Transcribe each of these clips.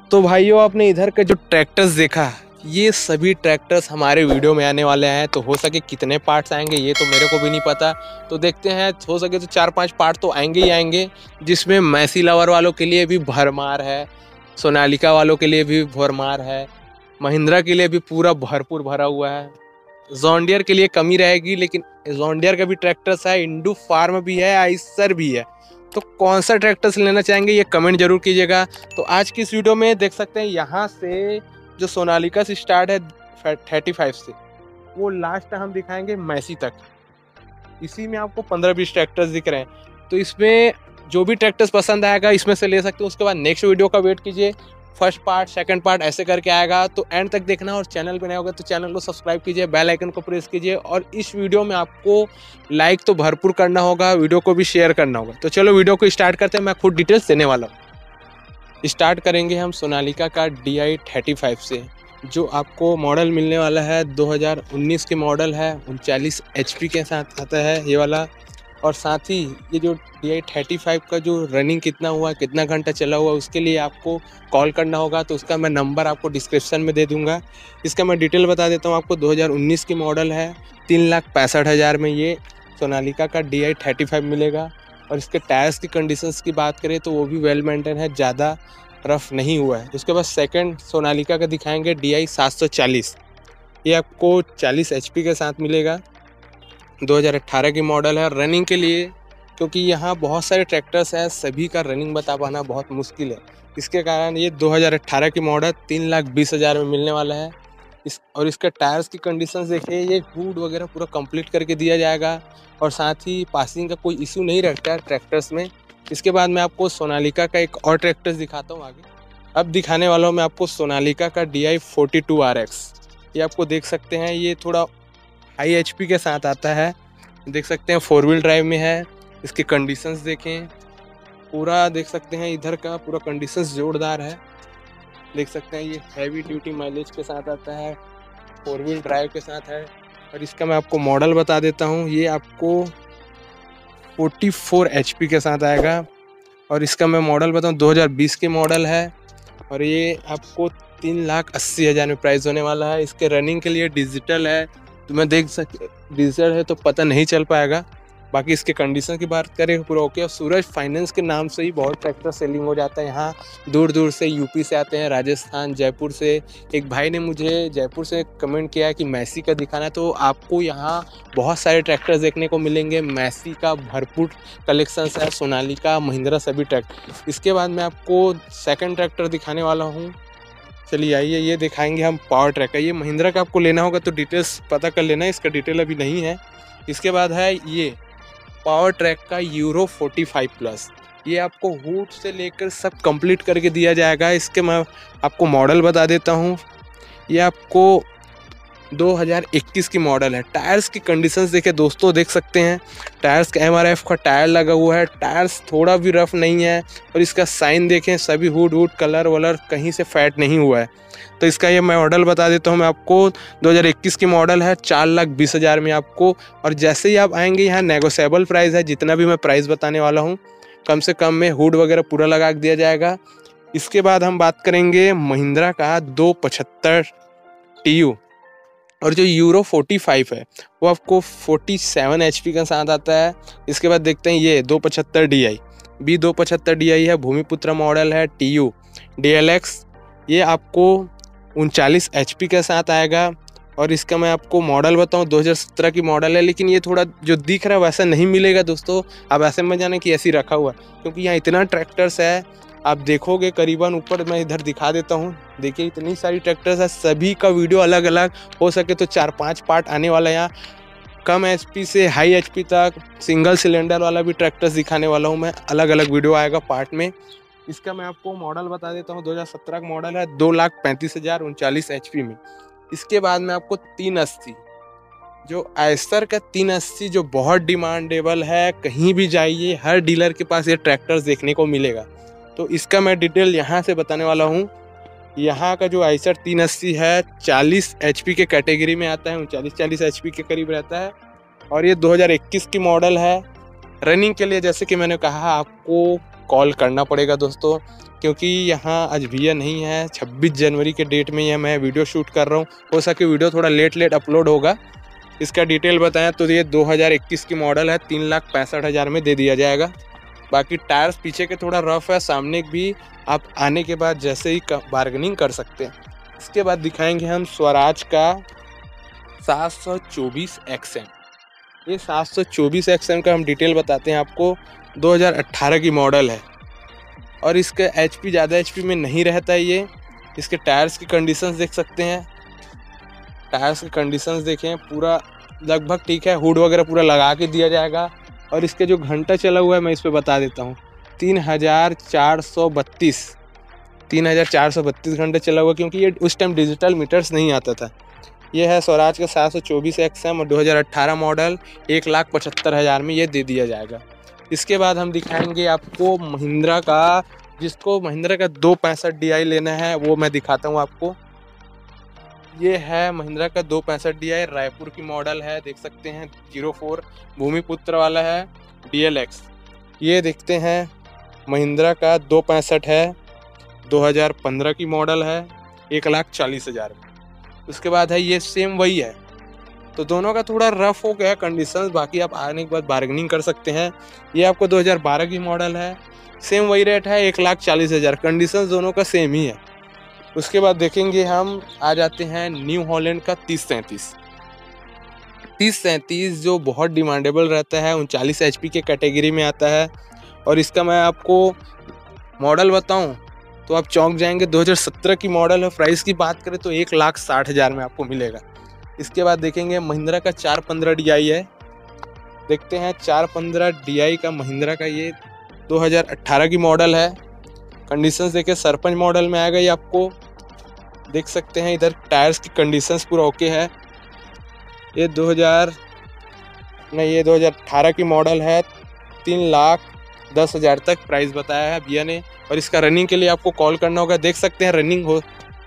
तो भाइयों, आपने इधर का जो ट्रैक्टर्स देखा, ये सभी ट्रैक्टर्स हमारे वीडियो में आने वाले हैं। तो हो सके कितने पार्ट्स आएंगे ये तो मेरे को भी नहीं पता, तो देखते हैं। हो सके तो 4-5 पार्ट तो आएंगे ही आएंगे, जिसमें मैसी लवर वालों के लिए भी भरमार है, सोनालिका वालों के लिए भी भरमार है, महिंद्रा के लिए भी पूरा भरपूर भरा हुआ है। जॉन डियर के लिए कमी रहेगी, लेकिन जॉन डियर का भी ट्रैक्टर्स है, इंडू फार्म भी है, आइसर भी है। तो कौन सा ट्रैक्टर्स लेना चाहेंगे ये कमेंट जरूर कीजिएगा। तो आज की इस वीडियो में देख सकते हैं, यहाँ से जो सोनालिका से स्टार्ट है 35 से, वो लास्ट हम दिखाएंगे मैसी तक। इसी में आपको 15-20 ट्रैक्टर्स दिख रहे हैं। तो इसमें जो भी ट्रैक्टर्स पसंद आएगा इसमें से ले सकते हो। उसके बाद नेक्स्ट वीडियो का वेट कीजिए, फर्स्ट पार्ट सेकंड पार्ट ऐसे करके आएगा, तो एंड तक देखना। और चैनल पे नया होगा तो चैनल को सब्सक्राइब कीजिए, बेल आइकन को प्रेस कीजिए। और इस वीडियो में आपको लाइक तो भरपूर करना होगा, वीडियो को भी शेयर करना होगा। तो चलो वीडियो को स्टार्ट करते हैं, मैं खुद डिटेल्स देने वाला हूँ। स्टार्ट करेंगे हम सोनालिका का DI 35 से, जो आपको मॉडल मिलने वाला है 2019 के मॉडल है, 39 HP के साथ आता है ये वाला। और साथ ही ये जो DI 35 का जो रनिंग कितना हुआ, कितना घंटा चला हुआ, उसके लिए आपको कॉल करना होगा। तो उसका मैं नंबर आपको डिस्क्रिप्शन में दे दूंगा। इसका मैं डिटेल बता देता हूँ आपको। 2019 की मॉडल है, 3,65,000 में ये सोनालिका का DI 35 मिलेगा। और इसके टायर्स की कंडीशंस की बात करें तो वो भी वेल मेंटेन है, ज़्यादा रफ नहीं हुआ है। उसके बाद सेकंड सोनालिका का दिखाएंगे DI 740। ये आपको 40 HP के साथ मिलेगा, 2018 की मॉडल है। रनिंग के लिए, क्योंकि यहाँ बहुत सारे ट्रैक्टर्स हैं, सभी का रनिंग बता पाना बहुत मुश्किल है, इसके कारण ये 2018 की मॉडल 3,20,000 में मिलने वाला है। और इसके टायर्स की कंडीशंस देखिए, ये हुड वगैरह पूरा कंप्लीट करके दिया जाएगा। और साथ ही पासिंग का कोई इशू नहीं रहता है ट्रैक्टर्स में। इसके बाद मैं आपको सोनालिका का एक और ट्रैक्टर्स दिखाता हूँ आगे। अब दिखाने वाला हूँ मैं आपको सोनालिका का DI 42 RX। ये आपको देख सकते हैं, ये थोड़ा हाई HP के साथ आता है, देख सकते हैं 4 व्हील ड्राइव में है। इसकी कंडीशंस देखें, पूरा देख सकते हैं इधर का पूरा कंडीशंस जोरदार है, देख सकते हैं। ये हैवी ड्यूटी माइलेज के साथ आता है, 4 व्हील ड्राइव के साथ है। और इसका मैं आपको मॉडल बता देता हूँ, ये आपको 44 HP के साथ आएगा। और इसका मैं मॉडल बताऊँ, 2020 के मॉडल है। और ये आपको 3,80,000 में प्राइस होने वाला है। इसके रनिंग के लिए डिजिटल है, तो मैं देख डिजिटल है तो पता नहीं चल पाएगा। बाकी इसके कंडीशन की बात करें पूरा ओके। और सूरज फाइनेंस के नाम से ही बहुत ट्रैक्टर सेलिंग हो जाता है। यहाँ दूर दूर से यूपी से आते हैं, राजस्थान, जयपुर से। एक भाई ने मुझे जयपुर से कमेंट किया कि मैसी का दिखाना, तो आपको यहाँ बहुत सारे ट्रैक्टर्स देखने को मिलेंगे। मैसी का भरपूर कलेक्शंस है, सोनालिका, महिंद्रा, सभी ट्रैक्टर। इसके बाद मैं आपको सेकेंड ट्रैक्टर दिखाने वाला हूँ। चलिए आइए, ये दिखाएंगे हम पावर ट्रैक का। ये महिंद्रा का आपको लेना होगा तो डिटेल्स पता कर लेना, इसका डिटेल अभी नहीं है। इसके बाद है ये पावर ट्रैक का यूरो 45+। ये आपको हुड से लेकर सब कंप्लीट करके दिया जाएगा। इसके मैं आपको मॉडल बता देता हूँ, ये आपको 2021 की मॉडल है। टायर्स की कंडीशंस देखे दोस्तों, देख सकते हैं टायर्स का MRF का टायर लगा हुआ है, टायर्स थोड़ा भी रफ नहीं है। और इसका साइन देखें, सभी हुड कलर वलर कहीं से फैट नहीं हुआ है। तो इसका ये मैं मॉडल बता देता हूँ मैं आपको, 2021 की मॉडल है, 4,20,000 में आपको। और जैसे ही आप आएंगे यहाँ नेगोशिएबल प्राइस है, जितना भी मैं प्राइस बताने वाला हूँ कम से कम में हुड वगैरह पूरा लगा दिया जाएगा। इसके बाद हम बात करेंगे महिंद्रा का 275 TU। और जो यूरो 45 है वो आपको 47 HP का साथ आता है। इसके बाद देखते हैं ये 275 DI, भी 275 DI है, भूमिपुत्र मॉडल है, TU DLX। ये आपको 39 HP के साथ आएगा। और इसका मैं आपको मॉडल बताऊं, 2017 की मॉडल है, लेकिन ये थोड़ा जो दिख रहा है वैसा नहीं मिलेगा दोस्तों। आप ऐसे में जाने कि ऐसी रखा हुआ है, क्योंकि यहाँ इतना ट्रैक्टर्स है, आप देखोगे करीबन ऊपर मैं इधर दिखा देता हूँ। देखिए इतनी सारी ट्रैक्टर्स है, सभी का वीडियो अलग अलग, हो सके तो 4-5 पार्ट आने वाला है। यहाँ कम HP से हाई HP तक सिंगल सिलेंडर वाला भी ट्रैक्टर्स दिखाने वाला हूँ मैं, अलग अलग वीडियो आएगा पार्ट में। इसका मैं आपको मॉडल बता देता हूँ, 2017 का मॉडल है, 2,35,000, 39 HP में। इसके बाद मैं आपको 380, जो आयसर का 380 जो बहुत डिमांडेबल है, कहीं भी जाइए हर डीलर के पास ये ट्रैक्टर्स देखने को मिलेगा। तो इसका मैं डिटेल यहाँ से बताने वाला हूँ। यहाँ का जो आयसर 380 है 40 HP के कैटेगरी में आता है, 39-40 HP के करीब रहता है। और ये 2021 की मॉडल है। रनिंग के लिए जैसे कि मैंने कहा आपको कॉल करना पड़ेगा दोस्तों, क्योंकि यहाँ आज भैया नहीं है। 26 जनवरी के डेट में यह मैं वीडियो शूट कर रहा हूँ। हो सके वीडियो थोड़ा लेट अपलोड होगा। इसका डिटेल बताएं तो ये 2021 की मॉडल है, 3,65,000 में दे दिया जाएगा। बाकी टायर्स पीछे के थोड़ा रफ है, सामने भी आप आने के बाद जैसे ही बार्गेनिंग कर सकते हैं। इसके बाद दिखाएंगे हम स्वराज का 724 XM। ये 724 XM का हम डिटेल बताते हैं आपको। 2018 की मॉडल है और इसका HP ज़्यादा HP में नहीं रहता है ये। इसके टायर्स की कंडीशंस देख सकते हैं। टायर्स की कंडीशंस देखें, पूरा लगभग ठीक है। हुड वगैरह पूरा लगा के दिया जाएगा। और इसके जो घंटा चला हुआ है मैं इस पर बता देता हूँ, 3,432 घंटे चला हुआ, क्योंकि ये उस टाइम डिजिटल मीटर्स नहीं आता था। ये है स्वराज का 724 XM और 2018 मॉडल, 1,75,000 में ये दे दिया जाएगा। इसके बाद हम दिखाएंगे आपको महिंद्रा का, जिसको महिंद्रा का 265 DI लेना है वो मैं दिखाता हूँ आपको। ये है महिंद्रा का 265 DI, रायपुर की मॉडल है, देख सकते हैं। 04 भूमिपुत्र वाला है, DLX। ये देखते हैं महिंद्रा का 265 है, 2015 की मॉडल है, 1,40,000 में। उसके बाद है ये सेम वही है, तो दोनों का थोड़ा रफ हो गया कंडीशंस, बाकी आप आने के बाद बार्गेनिंग कर सकते हैं। ये आपको 2012 की मॉडल है, सेम वही रेट है, 1,40,000। कंडीशंस दोनों का सेम ही है। उसके बाद देखेंगे हम, आ जाते हैं न्यू हॉलैंड का 3037 जो बहुत डिमांडेबल रहता है, 39 HP के कैटेगरी में आता है। और इसका मैं आपको मॉडल बताऊं तो आप चौंक जाएंगे। 2017 की मॉडल है। प्राइस की बात करें तो 1,60,000 में आपको मिलेगा। इसके बाद देखेंगे महिंद्रा का 415 DI है, देखते हैं। 415 DI का महिंद्रा का, ये 2018 की मॉडल है। कंडीशंस देखिए, सरपंच मॉडल में आएगा ये आपको, देख सकते हैं। इधर टायर्स की कंडीशंस पूरा ओके है। ये 2018 की मॉडल है। 3,10,000 तक प्राइस बताया है भैया ने। और इसका रनिंग के लिए आपको कॉल करना होगा, देख सकते हैं रनिंग हो।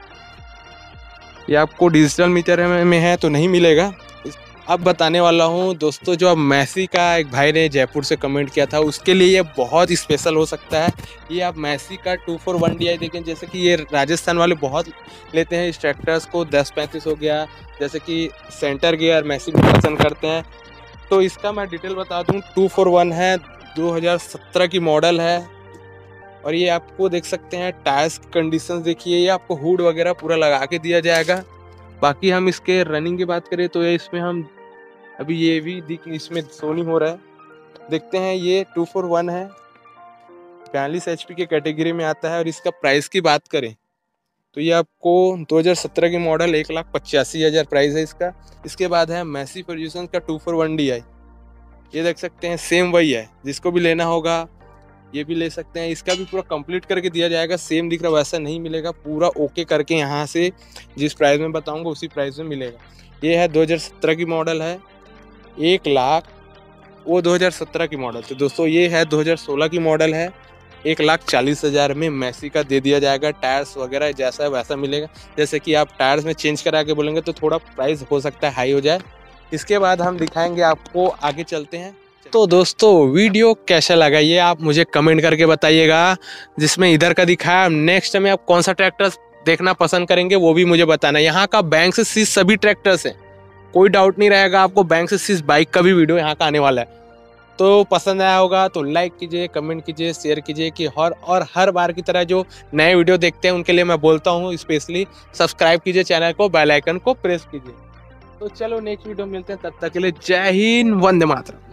ये आपको डिजिटल मीटर में है तो नहीं मिलेगा। अब बताने वाला हूँ दोस्तों, जो अब मैसी का एक भाई ने जयपुर से कमेंट किया था, उसके लिए ये बहुत स्पेशल हो सकता है। ये आप मैसी का 241 DI देखें, जैसे कि ये राजस्थान वाले बहुत लेते हैं इस ट्रैक्टर्स को। 1035 हो गया, जैसे कि सेंटर गियर मैसी भी पसंद करते हैं। तो इसका मैं डिटेल बता दूँ, 241 है, 2017 की मॉडल है। और ये आपको देख सकते हैं टायर्स की कंडीशंस देखिए, ये आपको हुड वगैरह पूरा लगा के दिया जाएगा। बाकी हम इसके रनिंग की बात करें तो ये इसमें हम अभी ये भी इसमें सोनी हो रहा है, देखते हैं। ये 241 है, 42 HP के कैटेगरी में आता है। और इसका प्राइस की बात करें तो ये आपको 2017 की मॉडल, 1,85,000 प्राइस है इसका। इसके बाद है मैसी फर्ग्यूसन का 241 DI, ये देख सकते हैं। सेम वही है, जिसको भी लेना होगा ये भी ले सकते हैं। इसका भी पूरा कंप्लीट करके दिया जाएगा। सेम दिख रहा वैसा नहीं मिलेगा, पूरा ओके करके यहाँ से जिस प्राइस में बताऊंगा उसी प्राइस में मिलेगा। ये है 2017 की मॉडल है, 1,00,000, वो 2017 की मॉडल थी दोस्तों। ये है 2016 की मॉडल है, 1,40,000 में मैसी का दे दिया जाएगा। टायर्स वगैरह जैसा है वैसा मिलेगा। जैसे कि आप टायर्स में चेंज करा के बोलेंगे तो थोड़ा प्राइस हो सकता है हाई हो जाए। इसके बाद हम दिखाएंगे आपको, आगे चलते हैं। तो दोस्तों वीडियो कैसा लगा ये आप मुझे कमेंट करके बताइएगा। जिसमें इधर का दिखाया, नेक्स्ट में आप कौन सा ट्रैक्टर देखना पसंद करेंगे वो भी मुझे बताना। यहाँ का बैंक से सीज सभी ट्रैक्टर्स हैं, कोई डाउट नहीं रहेगा आपको। बैंक से सीज बाइक का भी वीडियो यहाँ का आने वाला है। तो पसंद आया होगा तो लाइक कीजिए, कमेंट कीजिए, शेयर कीजिए। कि और हर बार की तरह जो नए वीडियो देखते हैं उनके लिए मैं बोलता हूँ स्पेशली सब्सक्राइब कीजिए चैनल को, बेल आइकन को प्रेस कीजिए। तो चलो नेक्स्ट वीडियो मिलते हैं, तब तक के लिए जय हिंद, वंदे मातरम।